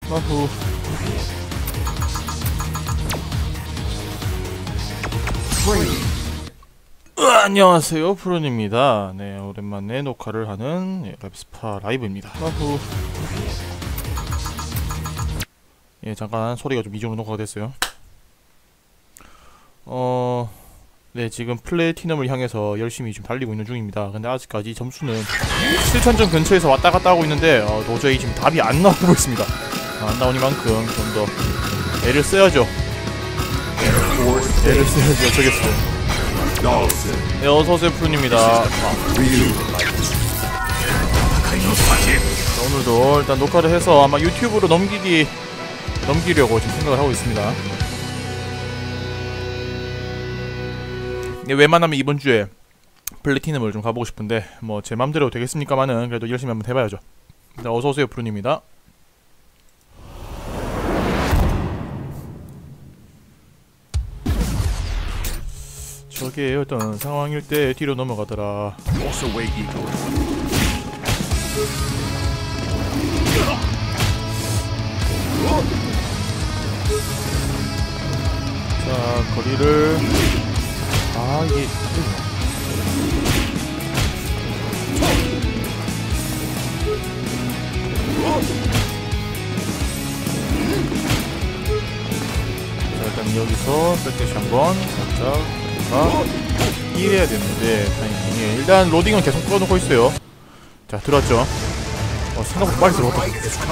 아후. 안녕하세요, 프론입니다. 네, 오랜만에 녹화를 하는 랩스파 라이브입니다. 아후. 예, 잠깐 소리가 좀 이중으로 녹화가 됐어요. 네, 지금 플래티넘을 향해서 열심히 좀 달리고 있는 중입니다. 근데 아직까지 점수는 7,000점 근처에서 왔다 갔다 하고 있는데 도저히 지금 답이 안 나오고 있습니다. 안 나오니만큼 좀 더 애를 써야죠. 애를 써야지 어쩌겠어요. 네, 어서오세요, 프론입니다. 오늘도 일단 녹화를 해서 아마 유튜브로 넘기려고 지금 생각을 하고 있습니다. 네, 웬만하면 이번 주에 플래티넘을 좀 가보고 싶은데 뭐 제 맘대로 되겠습니까만은 그래도 열심히 한번 해봐야죠. 네, 어서오세요, 프론입니다. 저게 어떤 상황일 때 뒤로 넘어가더라. 자, 거리를 이게 자, 일단 여기서 백대시 한번 살짝 이래야 되는데 타이밍이 일단 로딩은 계속 끌어놓고 있어요. 자, 들어왔죠. 생각보다 빨리 들어왔다.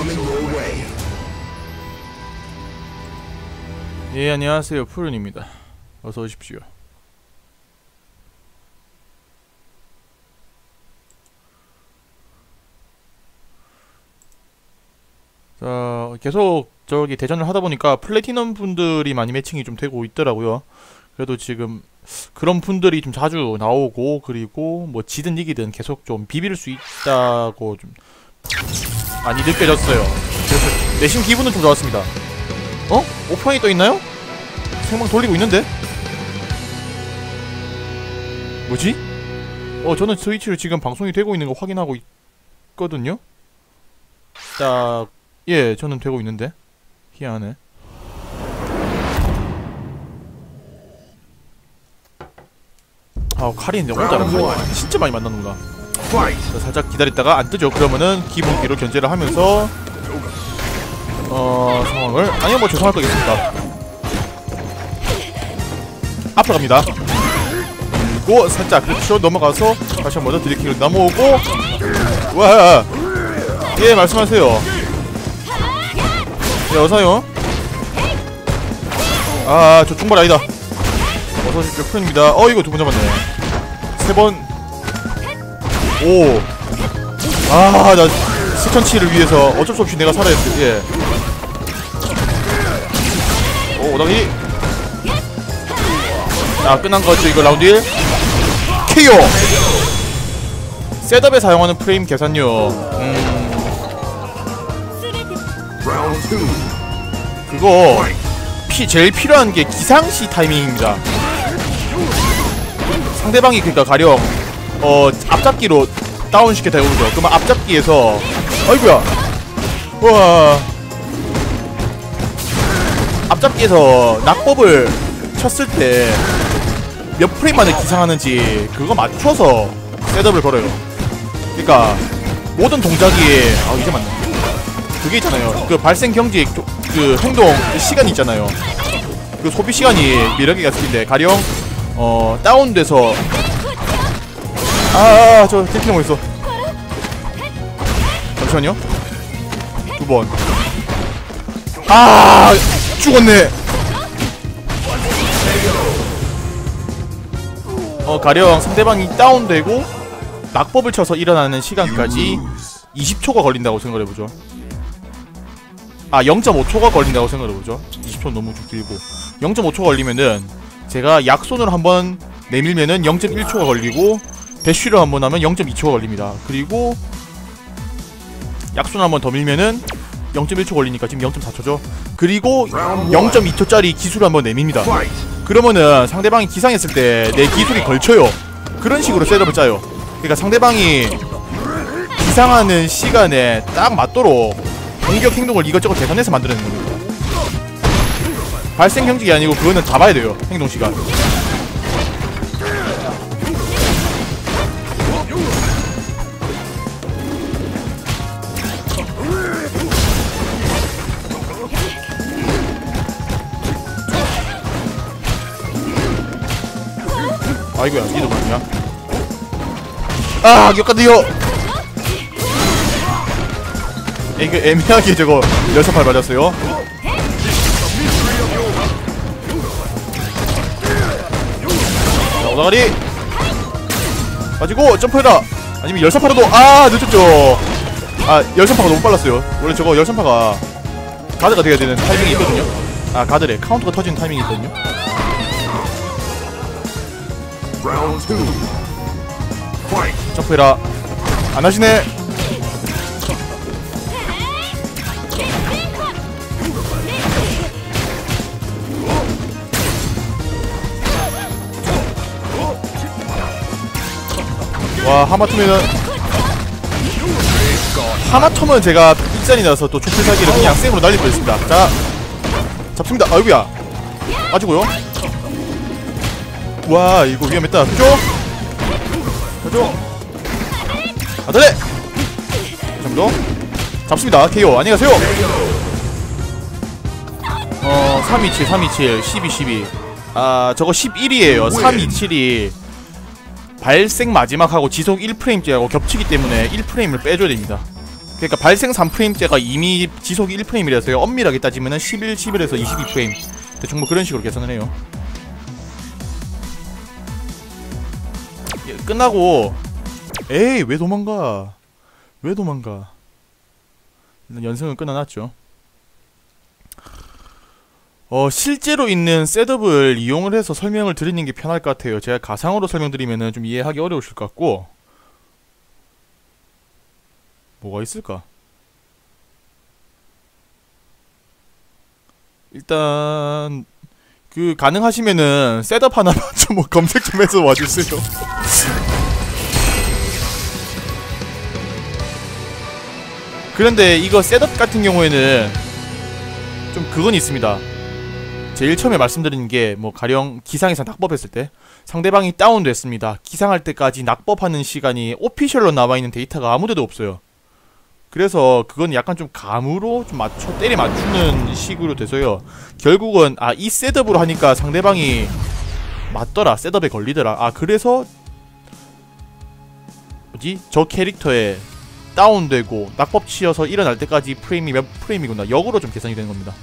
예, 안녕하세요, 푸른입니다. 어서 오십시오. 자, 계속 저기 대전을 하다 보니까 플래티넘 분들이 많이 매칭이 좀 되고 있더라고요. 그래도 지금 그런 분들이 좀 자주 나오고, 그리고 뭐 지든 이기든 계속 좀 비빌 수 있다고 좀 많이 느껴졌어요. 그래서 내심 기분은 좀 좋았습니다. 오프라인이 또 있나요? 생방 돌리고 있는데? 뭐지? 저는 스위치로 지금 방송이 되고 있는 거 확인하고 있거든요? 딱, 예, 저는 되고 있는데? 희한하네. 칼이 있는데 오늘따라 칼이 진짜 많이 만나는구나. 자, 살짝 기다렸다가 안 뜨죠. 그러면은 기본기로 견제를 하면서 상황을 아니요, 뭐 죄송할 거겠습니다. 앞으로 갑니다. 그리고 살짝 그렇죠, 넘어가서 다시 한 번 더 드리킹을 넘어오고. 와, 예, 말씀하세요. 네, 어서요. 저 중발 아니다. 어서오십시오, 프렌입니다. 이거 두 번 잡았네. 세 번. 오. 나 스턴치를 위해서 어쩔 수 없이 내가 살아야 돼. 예. 오당이. 자, 끝난 거죠. 이거 라운드 1. KO! 셋업에 사용하는 프레임 계산요. 그거 제일 필요한 게 기상시 타이밍입니다. 상대방이 그러니까 가령 앞잡기로 다운시켰다 이거죠. 그러면 앞잡기에서 아이고야. 우와. 앞잡기에서 낙법을 쳤을 때 몇 프레임 만에 기상하는지 그거 맞춰서 셋업을 걸어요. 그러니까 모든 동작이 이제 맞네. 그게 있잖아요. 그 발생 경지 그 행동 그 시간이 있잖아요. 그 소비 시간이 미러기가 있는데 가령 다운돼서 저 딜킹하고 있어. 잠시만요. 두 번. 죽었네. 가령 상대방이 다운되고 낙법을 쳐서 일어나는 시간까지 20초가 걸린다고 생각해보죠. 0.5초가 걸린다고 생각해보죠. 20초는 너무 좀 길고 0.5초가 걸리면은 제가 약손으로 한번 내밀면은 0.1초가 걸리고 대쉬를 한번 하면 0.2초가 걸립니다. 그리고 약손을 한번 더 밀면은 0.1초 걸리니까 지금 0.4초죠. 그리고 0.2초짜리 기술을 한번 내밉니다. 그러면은 상대방이 기상했을 때 내 기술이 걸쳐요. 그런 식으로 셋업을 짜요. 그러니까 상대방이 기상하는 시간에 딱 맞도록 공격 행동을 이것저것 계산해서 만들어낸 겁니다. 발생 경직이 아니고 그거는 다 봐야 돼요. 행동 시간. 아이고야, 니도 맞냐? 아, 역가드요. 이게 애매하게 저거 열사팔 맞았어요. 자, 오다가리 빠지고 점프해라. 아니면 열사파로도. 아, 늦었죠. 아, 열사파가 너무 빨랐어요. 원래 저거 열사파가 가드가 돼야 되는 타이밍이 있거든요. 아, 가드래. 카운터가 터지는 타이밍이 있거든요. 점프해라. 안 하시네. 와, 하마터면 제가 일산이라서 또 초필살기를 그냥 생으로 날릴 뻔했습니다. 자, 잡습니다. 아이구야. 빠지고요. 와, 이거 위험했다. 그죠? 그죠? 아들레! 이 정도? 잡습니다. KO. 안녕하세요. 327, 327, 12, 12. 아, 저거 11이에요. 327이 발생 마지막하고 지속 1프레임째하고 겹치기 때문에 1프레임을 빼줘야 됩니다. 그러니까 발생 3프레임째가 이미 지속 1프레임이라서요. 엄밀하게 따지면은 11, 11에서 22프레임. 대충 뭐 그런 식으로 계산을 해요. 끝나고 에이, 왜 도망가? 왜 도망가? 일단 연승은 끝나놨죠. 실제로 있는 셋업을 이용을 해서 설명을 드리는 게 편할 것 같아요. 제가 가상으로 설명드리면은 좀 이해하기 어려우실 것 같고. 뭐가 있을까? 일단 그 가능하시면은 셋업 하나만 좀 뭐 검색 좀 해서 와주세요. 그런데 이거 셋업 같은 경우에는 좀 그건 있습니다. 제일 처음에 말씀드린 게 뭐 가령 기상에서 낙법했을 때 상대방이 다운됐습니다. 기상할 때까지 낙법하는 시간이 오피셜로 나와있는 데이터가 아무데도 없어요. 그래서 그건 약간 좀 감으로 좀 때려 맞추는 식으로 돼서요. 결국은 이 셋업으로 하니까 상대방이 맞더라, 셋업에 걸리더라. 그래서 뭐지? 저 캐릭터에 다운되고 낙법 치여서 일어날 때까지 프레임이 몇 프레임이구나. 역으로 좀 계산이 되는 겁니다.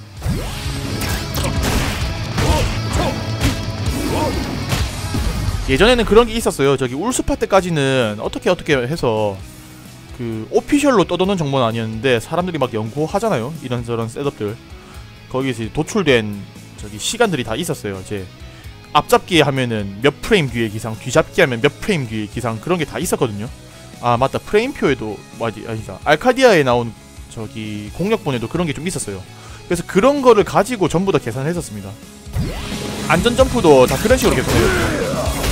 예전에는 그런 게 있었어요. 저기 울스파 때까지는 어떻게 해서 그 오피셜로 떠도는 정보는 아니었는데 사람들이 막 연구하잖아요. 이런저런 셋업들. 거기에서 도출된 저기 시간들이 다 있었어요. 이제 앞잡기 하면은 몇 프레임 뒤에 기상, 뒤잡기 하면 몇 프레임 뒤에 기상, 그런 게 다 있었거든요. 아, 맞다. 프레임표에도 아니다. 알카디아에 나온 저기 공략본에도 그런 게 좀 있었어요. 그래서 그런 거를 가지고 전부 다 계산을 했었습니다. 안전점프도 다 그런 식으로 계산해요.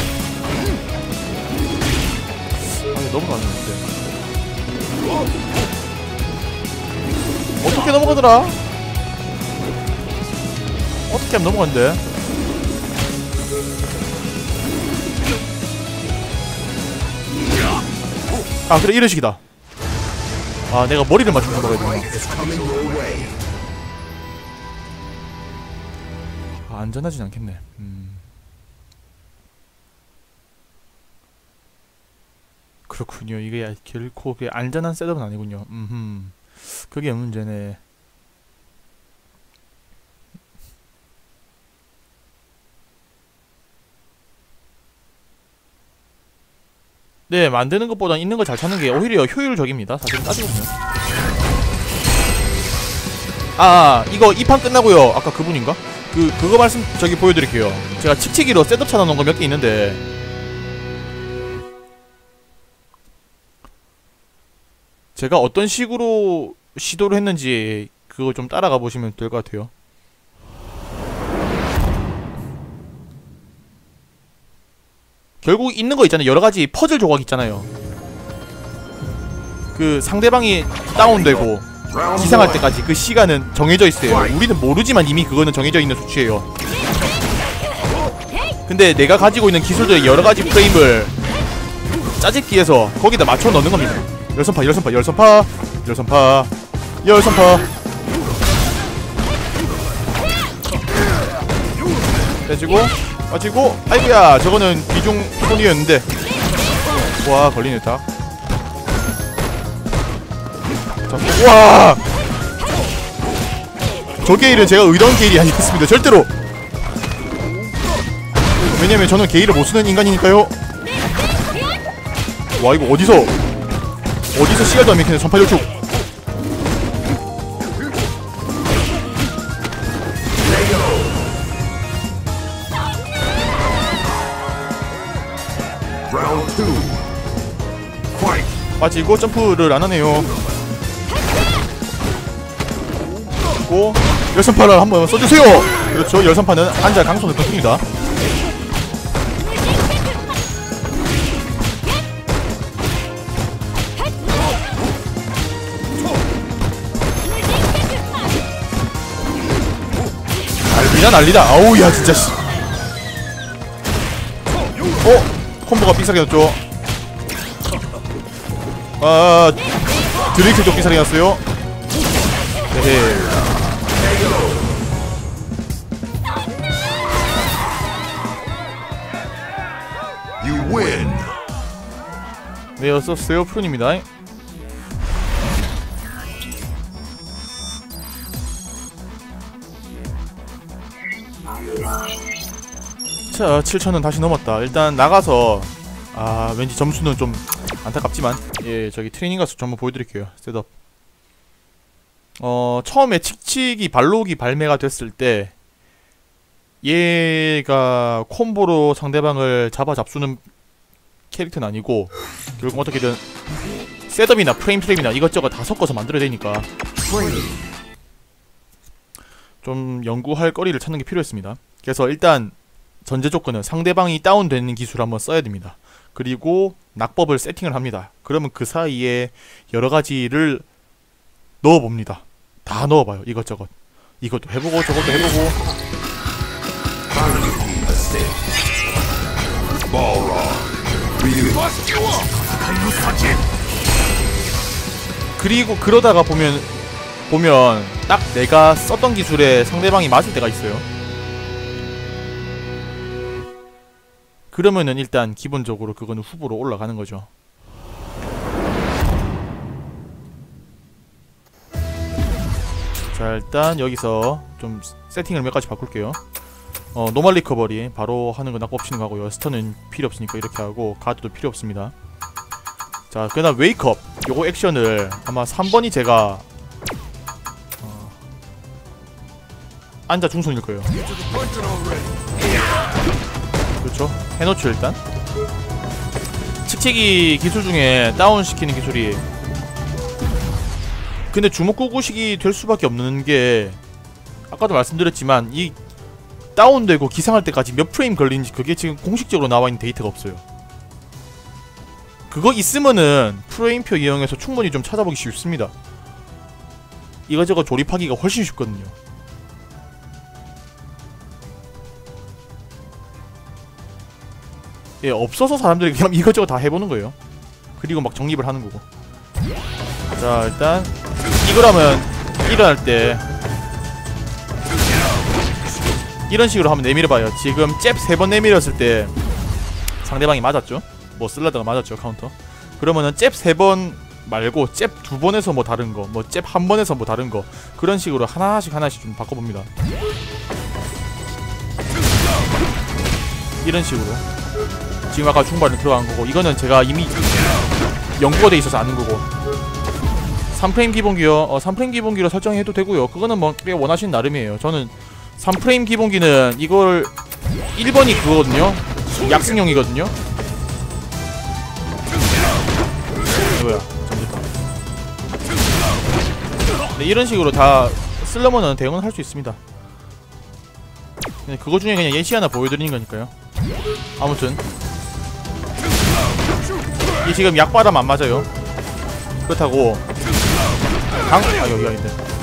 넘어가는데 어떻게 넘어가더라? 어떻게 하면 넘어간대? 그래, 이런 식이다. 내가 머리를 맞추는 거야 되구나. 안전하진 않겠네. 그렇군요. 이게 결코 안전한 셋업은 아니군요. 그게 문제네. 네, 만드는 것보다 있는 걸 잘 찾는 게 오히려 효율적입니다. 사실 따지고 보면. 이거 이 판 끝나고요. 아까 그분인가? 그거 말씀 저기 보여드릴게요. 제가 칙칙이로 셋업 찾아놓은 거 몇 개 있는데 제가 어떤 식으로 시도를 했는지 그거 좀 따라가 보시면 될 것 같아요. 결국 있는 거 있잖아요. 여러가지 퍼즐 조각 있잖아요. 그 상대방이 다운되고 기상할 때까지 그 시간은 정해져 있어요. 우리는 모르지만 이미 그거는 정해져 있는 수치예요. 근데 내가 가지고 있는 기술들의 여러가지 프레임을 짜집기해서 거기다 맞춰 넣는 겁니다. 열선파 열선파 열선파 열선파 열선파 빼지고 빠지고. 아이고야, 저거는 비중 손이었는데. 와, 걸리네 딱. 와, 저 게일은 제가 의도한 게일이 아니었습니다. 절대로. 왜냐면 저는 게일을 못쓰는 인간이니까요. 와, 이거 어디서 씨알도 안 맥히는 선파절축. 빠지고 점프를 안하네요. 그리고 열선파를 한번 써주세요. 그렇죠, 열선파는 한자 강손을 떴습니다. 난리다 난리다. 아우야 진짜 씨. 콤보가 삑사리 났죠. 아, 드레이크도 삑사리 났어요. 헤헤. You win. 네, 어서오세요. 푸른입니다. 자, 7,000은 다시 넘었다. 일단 나가서 왠지 점수는 좀 안타깝지만, 예, 저기 트레이닝 가서 좀 한번 보여드릴게요. 셋업. 처음에 칙칙이 발록이 발매가 됐을 때 얘가 콤보로 상대방을 잡수는 캐릭터는 아니고, 결국 어떻게든 셋업이나 프레임 트랩이나 이것저것 다 섞어서 만들어야 되니까 좀 연구할 거리를 찾는 게 필요했습니다. 그래서 일단 전제 조건은 상대방이 다운되는 기술을 한번 써야 됩니다. 그리고 낙법을 세팅을 합니다. 그러면 그 사이에 여러가지를 넣어봅니다. 다 넣어봐요. 이것저것. 이것도 해보고 저것도 해보고. 그리고 그러다가 보면 딱 내가 썼던 기술에 상대방이 맞을 때가 있어요. 그러면은 일단 기본적으로 그거는 후보로 올라가는 거죠. 자, 일단 여기서 좀 세팅을 몇 가지 바꿀게요. 노멀 리커버리 바로 하는 거 낙법 치는 거 하고요. 스턴은 필요 없으니까 이렇게 하고, 가드도 필요 없습니다. 자, 그 다음 웨이크업. 요거 액션을 아마 3번이 제가 앉아 중손일 거예요. 그렇죠? 해놓죠. 일단 칙칙이 기술 중에 다운시키는 기술이, 근데 주먹구구식이 될 수밖에 없는 게, 아까도 말씀드렸지만 이 다운되고 기상할 때까지 몇 프레임 걸리는지 그게 지금 공식적으로 나와있는 데이터가 없어요. 그거 있으면은 프레임표 이용해서 충분히 좀 찾아보기 쉽습니다. 이거저거 조립하기가 훨씬 쉽거든요. 예, 없어서 사람들이 그냥 이것저것 다 해보는 거예요. 그리고 막 정립을 하는 거고. 자, 일단 이거라면 일어날 때 이런 식으로 한번 내밀어봐요. 지금 잽 3번 내밀었을 때 상대방이 맞았죠? 뭐 슬라드가 맞았죠, 카운터. 그러면은 잽 3번 말고 잽 2번에서 뭐 다른 거, 뭐 잽 1번에서 뭐 다른 거, 그런 식으로 하나씩 좀 바꿔봅니다. 이런 식으로. 지금 아까 중발은 들어간 거고, 이거는 제가 이미 연구가 돼 있어서 아는 거고. 3프레임 기본기요. 3프레임 기본기로 설정해도 되고요. 그거는 뭐 꽤 원하시는 나름이에요. 저는 3프레임 기본기는 이걸 1번이 그거거든요. 약승용이거든요. 뭐야, 잠시만. 네, 이런 식으로 다 쓰려면은 대응은 할 수 있습니다. 그거 중에 그냥 예시 하나 보여드리는 거니까요. 아무튼 이 지금 약바람 안 맞아요. 그렇다고 강? 아 여기 아닌데.